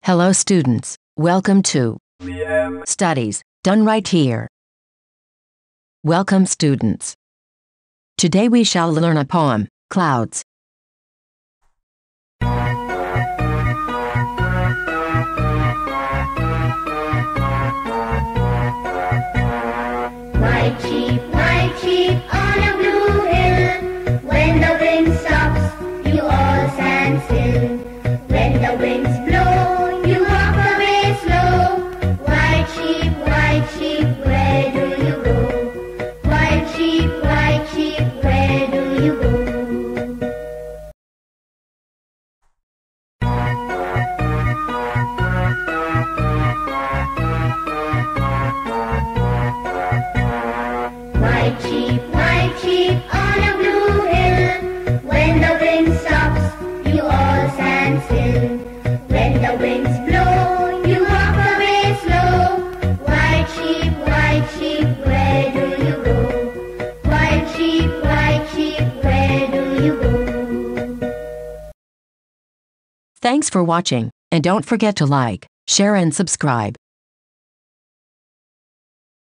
Hello students, welcome to Studies Done Right Here. Welcome students. Today we shall learn a poem, Clouds. White sheep on a blue hill. When the wind stops, you all stand still. When the winds blow, you walk away slow. White sheep, where do you go? White sheep, where do you go? White sheep on a blue hill. When the wind stops, you all stand still. When the winds blow, you walk away slow. White sheep, where do you go? White sheep, where do you go? Thanks for watching, and don't forget to like, share and subscribe.